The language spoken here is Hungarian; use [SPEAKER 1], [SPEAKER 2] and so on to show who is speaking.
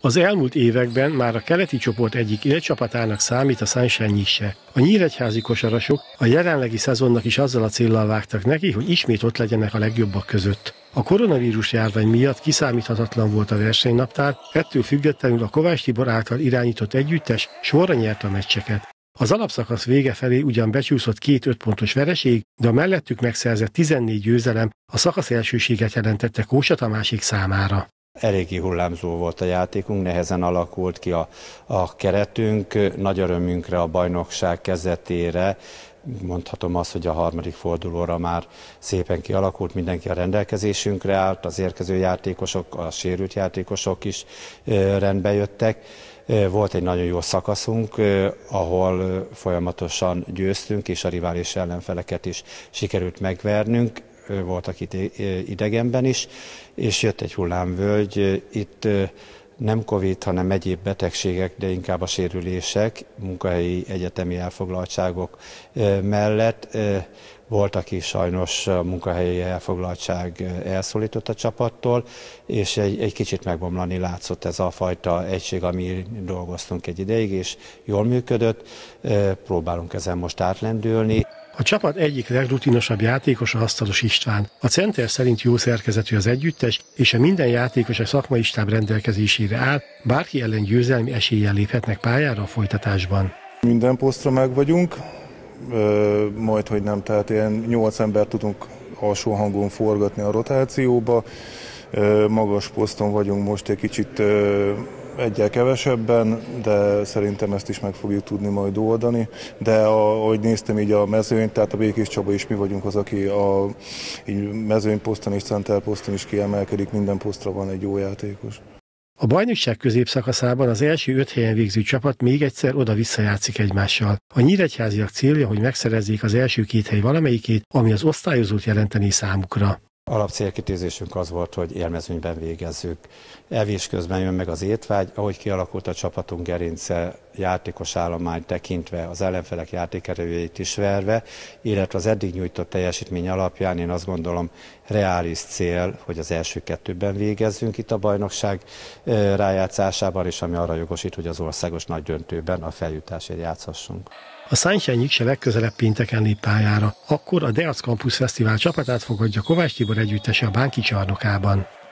[SPEAKER 1] Az elmúlt években már a keleti csoport egyik élcsapatának számít a Sunshine Nyírse. A nyíregyházi kosarasok a jelenlegi szezonnak is azzal a céllal vágtak neki, hogy ismét ott legyenek a legjobbak között. A koronavírus járvány miatt kiszámíthatatlan volt a versenynaptár, ettől függetlenül a Kovács Tibor által irányított együttes sorra nyerte a meccseket. Az alapszakasz vége felé ugyan becsúszott 2 5 pontos vereség, de a mellettük megszerzett 14 győzelem a szakasz elsőséget jelentette Kósa Tamásék számára.
[SPEAKER 2] Eléggé hullámzó volt a játékunk, nehezen alakult ki a keretünk, nagy örömünkre a bajnokság kezdetére, mondhatom azt, hogy a harmadik fordulóra már szépen kialakult, mindenki a rendelkezésünkre állt, az érkező játékosok, a sérült játékosok is rendbe jöttek. Volt egy nagyon jó szakaszunk, ahol folyamatosan győztünk, és a rivális ellenfeleket is sikerült megvernünk. Voltak itt idegenben is, és jött egy hullámvölgy, itt nem Covid, hanem egyéb betegségek, de inkább a sérülések, munkahelyi egyetemi elfoglaltságok mellett. Voltak is sajnos a munkahelyi elfoglaltság elszólított a csapattól, és egy kicsit megbomlani látszott ez a fajta egység, ami dolgoztunk egy ideig, és jól működött. Próbálunk ezen most átlendülni.
[SPEAKER 1] A csapat egyik legrutinosabb játékosa Asztalos István. A center szerint jó szerkezetű az együttes, és a minden játékos a szakmai stáb rendelkezésére áll, bárki ellen győzelmi eséllyel léphetnek pályára a folytatásban.
[SPEAKER 3] Minden posztra meg vagyunk, majd hogy nem, tehát ilyen 8 embert tudunk alsó hangon forgatni a rotációba. Magas poszton vagyunk most egy kicsit egyel kevesebben, de szerintem ezt is meg fogjuk tudni majd oldani. De ahogy néztem így a mezőnyt, tehát a Békés Csaba is mi vagyunk az, aki a mezőnyposzton és centerposzton is kiemelkedik, minden posztra van egy jó játékos.
[SPEAKER 1] A bajnokság középszakaszában az első 5 helyen végző csapat még egyszer oda-vissza játszik egymással. A nyíregyháziak célja, hogy megszerezzék az első 2 hely valamelyikét, ami az osztályozót jelenteni számukra.
[SPEAKER 2] Alapcélkitűzésünk az volt, hogy élmezőnyben végezzük. Evés közben jön meg az étvágy, ahogy kialakult a csapatunk gerince, játékos állomány tekintve, az ellenfelek játékerőjét is verve, illetve az eddig nyújtott teljesítmény alapján én azt gondolom reális cél, hogy az első 2-ben végezzünk itt a bajnokság rájátszásában, és ami arra jogosít, hogy az országos nagy döntőben a feljutásért játszhassunk.
[SPEAKER 1] A Sunshine Nyírse legközelebb pénteken lép pályára, akkor a Deac Campus Fesztivál csapatát fogadja Kovács Tibor együttese a Bánki csarnokában.